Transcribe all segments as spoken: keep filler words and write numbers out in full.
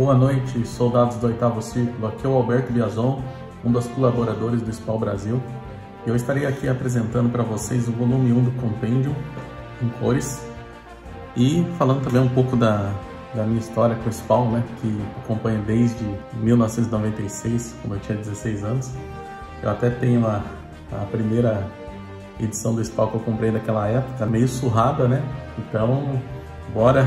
Boa noite, soldados do oitavo Círculo. Aqui é o Alberto Biazon, um dos colaboradores do Spawn Brasil. Eu estarei aqui apresentando para vocês o volume um do Compêndio em cores e falando também um pouco da, da minha história com o Spawn, né, que acompanho desde mil novecentos e noventa e seis, quando eu tinha dezesseis anos. Eu até tenho a, a primeira edição do Spawn que eu comprei naquela época, meio surrada, né? Então, bora!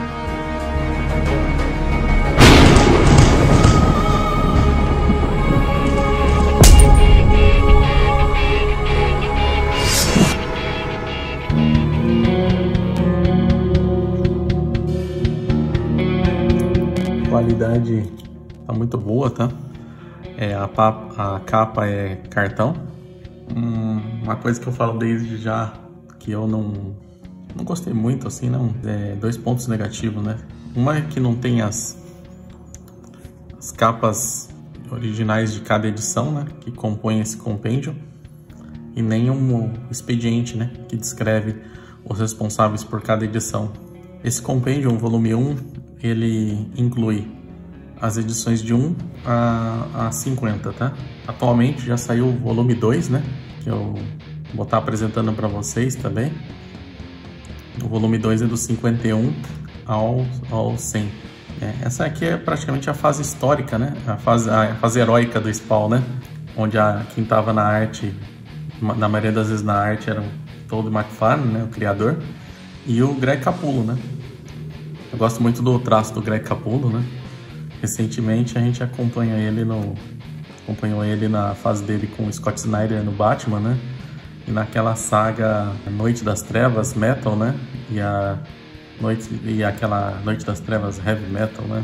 A qualidade tá muito boa, tá? É, a, a capa é cartão. Hum, uma coisa que eu falo desde já que eu não, não gostei muito, assim, não. É, dois pontos negativos, né? Uma é que não tem as, as capas originais de cada edição, né? Que compõem esse compêndio. E nem um expediente, né? Que descreve os responsáveis por cada edição. Esse compêndio, o volume um, ele inclui as edições de um a cinquenta, tá? Atualmente já saiu o volume dois, né? Que eu vou estar apresentando para vocês também. O volume dois é do cinquenta e um ao, ao cem. É, essa aqui é praticamente a fase histórica, né? A fase, a fase heróica do Spawn, né? Onde a, quem estava na arte, na maioria das vezes na arte, era o Todd McFarlane, né? O criador. E o Greg Capullo, né? Eu gosto muito do traço do Greg Capullo, né? Recentemente a gente acompanha ele no, acompanhou ele na fase dele com o Scott Snyder no Batman, né? E naquela saga Noite das Trevas Metal, né? E a noite e aquela Noite das Trevas Heavy Metal, né?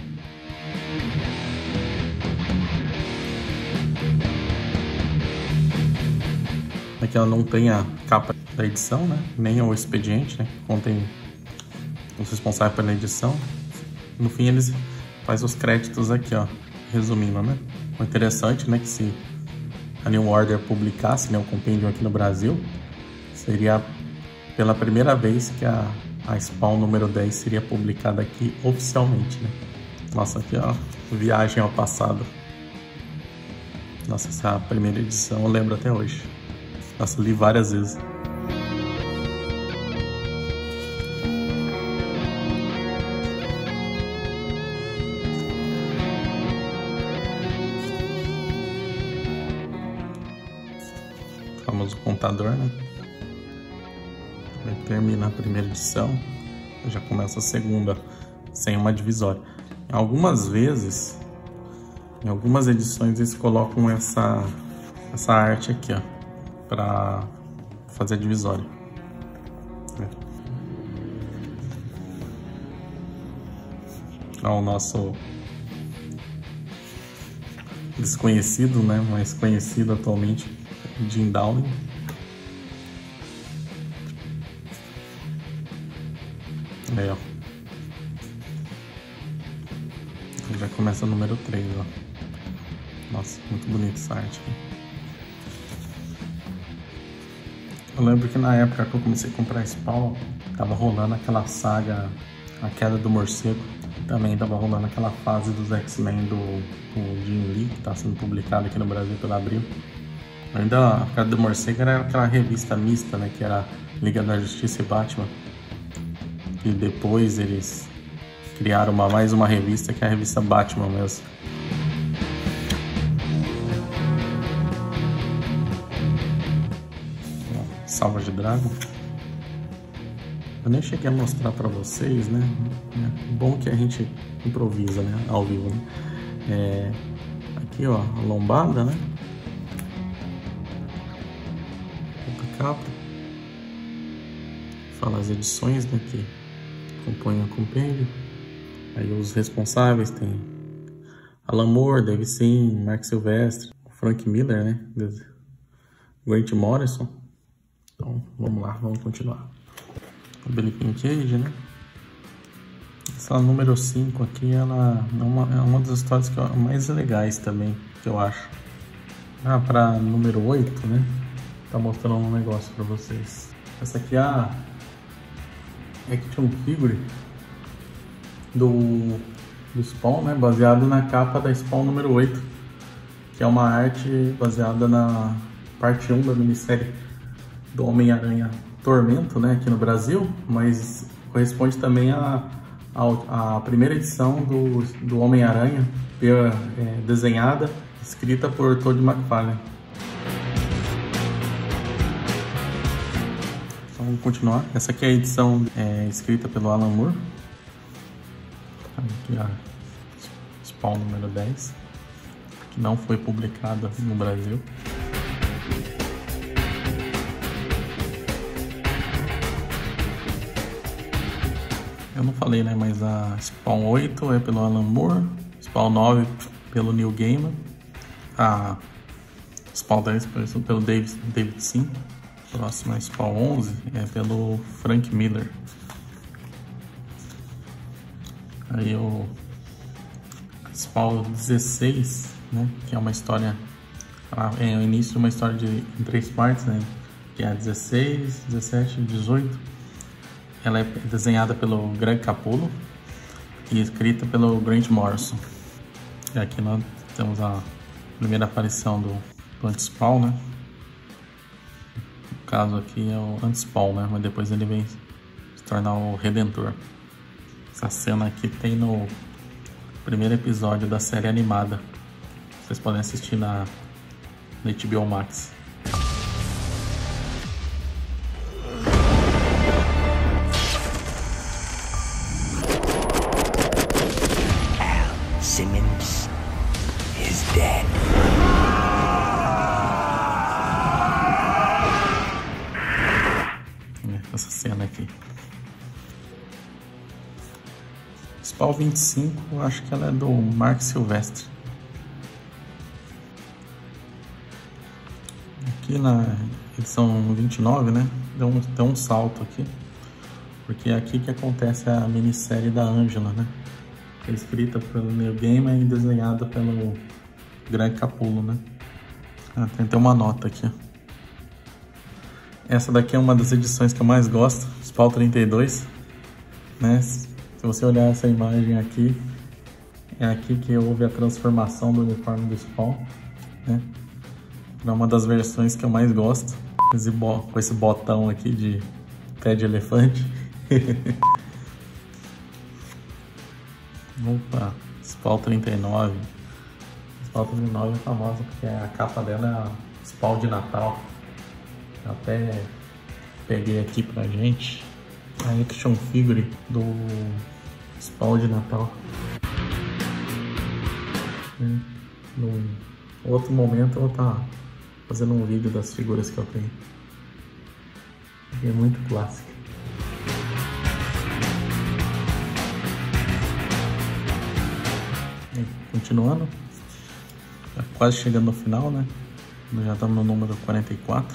Aqui ela não tem a capa da edição, né? Nem o expediente, né? Contém os responsáveis pela edição. No fim eles faz os créditos aqui, ó, resumindo, né? O interessante, né, que se a New Order publicasse, né, o compêndio aqui no Brasil, seria pela primeira vez que a, a Spawn número dez seria publicada aqui oficialmente, né? Nossa, aqui, ó, viagem ao passado. Nossa, essa primeira edição eu lembro até hoje. Nossa, eu li várias vezes. Famoso contador, né? Aí termina a primeira edição, já começa a segunda sem uma divisória. Algumas vezes, em algumas edições, eles colocam essa essa arte aqui, ó, para fazer a divisória. Ó, o nosso desconhecido, né? Mais conhecido atualmente, Jim Dowling. Aí, ó. Já começa o número três, ó. Nossa, muito bonita essa arte aqui. Eu lembro que na época que eu comecei a comprar Spawn, tava rolando aquela saga A Queda do Morcego. Também tava rolando aquela fase dos X-Men do, do Jim Lee, que tá sendo publicado aqui no Brasil pela Abril. Ainda a Queda do Morcego era aquela revista mista, né? Que era Liga da Justiça e Batman. E depois eles criaram uma, mais uma revista, que é a revista Batman mesmo. Salva de Dragon. Eu nem cheguei a mostrar pra vocês, né? É bom que a gente improvisa, né? Ao vivo, né? É, aqui, ó, a lombada, né? Capa. Fala as edições, né, que compõem o compêndio. Aí os responsáveis tem Alan Moore, Dave Sim, Mark Silvestre, Frank Miller, né? Grant Morrison. Então vamos lá, vamos continuar. O Billy Kincaid, né? Essa número cinco aqui, ela é uma, é uma das histórias que eu, mais legais também, que eu acho. Ah, para número oito, né? Tá mostrando um negócio para vocês. Essa aqui é a Action Figure do do Spawn, né? Baseado na capa da Spawn número oito, que é uma arte baseada na parte um da minissérie do Homem-Aranha Tormento, né? Aqui no Brasil, mas corresponde também à a, a, a primeira edição do, do Homem-Aranha, é, desenhada, escrita por Todd McFarlane. Então vamos continuar. Essa aqui é a edição é, escrita pelo Alan Moore. Aqui a Spawn número dez, que não foi publicada no Brasil. Eu não falei, né? Mas a Spawn oito é pelo Alan Moore, Spawn nove pelo Neil Gaiman, a Spawn dez pelo David, David Sim, a próxima Spawn onze é pelo Frank Miller. Aí o Spawn dezesseis, né? Que é uma história, é o início de uma história de, em três partes, né? Que é a dezesseis, dezessete e dezoito. Ela é desenhada pelo Greg Capullo e escrita pelo Grant Morrison. E aqui nós temos a primeira aparição do, do Anti-Spawn, né? No caso aqui é o Anti-Spawn, né? Mas depois ele vem se tornar o Redentor. Essa cena aqui tem no primeiro episódio da série animada. Vocês podem assistir na, na H B O Max. Simmons is dead. Essa cena aqui. Spawn vinte e cinco, acho que ela é do Mark Silvestre. Aqui na edição vinte e nove, né? Deu um, deu um salto aqui. Porque é aqui que acontece a minissérie da Angela, né? É escrita pelo Neil Gaiman e desenhada pelo Greg Capullo, né? Ah, tem até uma nota aqui. Essa daqui é uma das edições que eu mais gosto, Spawn trinta e dois, né? Se você olhar essa imagem aqui, é aqui que houve a transformação do uniforme do Spawn, né? É uma das versões que eu mais gosto, esse bo com esse botão aqui de pé de elefante. Opa, Spawn trinta e nove. Spawn trinta e nove é famosa porque a capa dela é a Spawn de Natal. Eu até peguei aqui pra gente a action figure do Spawn de Natal. No outro momento eu vou estar fazendo um vídeo das figuras que eu tenho. É muito clássico. Continuando, tá quase chegando no final, né? Já estamos no número quarenta e quatro.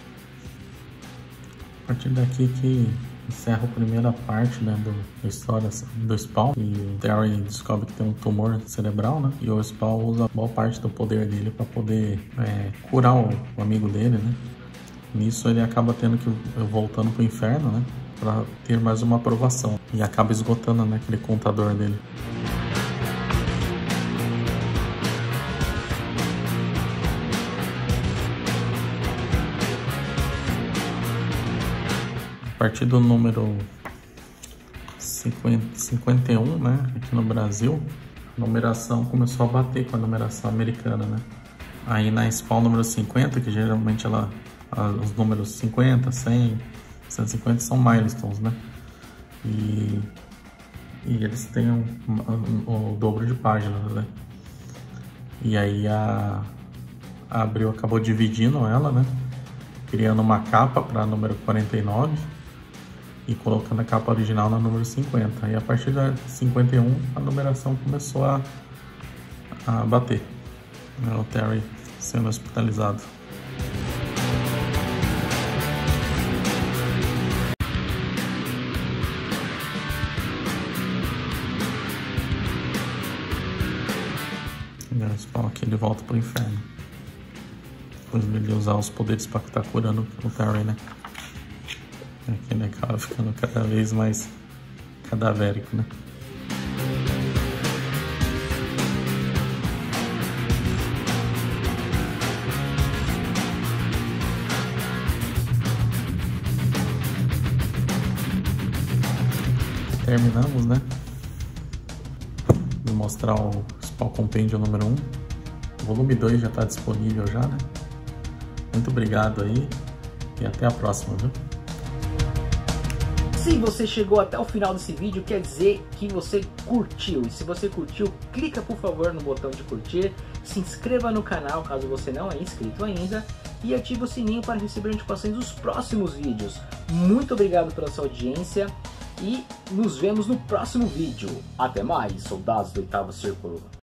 A partir daqui que encerra a primeira parte, né, do, da história do Spawn. E o Terry descobre que tem um tumor cerebral, né? E o Spawn usa boa parte do poder dele para poder é, curar o, o amigo dele, né? Nisso ele acaba tendo que voltando pro inferno, né? Para ter mais uma aprovação. E acaba esgotando, né, aquele contador dele. A partir do número cinquenta, cinquenta e um, né, aqui no Brasil, a numeração começou a bater com a numeração americana, né? Aí na Spawn número cinquenta, que geralmente ela, os números cinquenta, cem, cento e cinquenta são milestones, né? E, e eles têm um, um, um, o dobro de páginas, né? E aí a, a Abril acabou dividindo ela, né? Criando uma capa para número quarenta e nove. E colocando a capa original na número cinquenta. E a partir da cinquenta e um a numeração começou a, a bater. O Terry sendo hospitalizado. E o Spawn aqui ele volta pro inferno. Depois dele usar os poderes para estar curando o Terry, né? Aqui ele acaba ficando cada vez mais cadavérico, né? terminamos, né? Vou mostrar o Spawn Compêndio número um. O volume dois já está disponível já, né? Muito obrigado aí e até a próxima, viu? Se você chegou até o final desse vídeo, quer dizer que você curtiu. E se você curtiu, clica por favor no botão de curtir, se inscreva no canal caso você não é inscrito ainda e ative o sininho para receber notificações dos próximos vídeos. Muito obrigado pela sua audiência e nos vemos no próximo vídeo. Até mais, soldados do oitavo Círculo.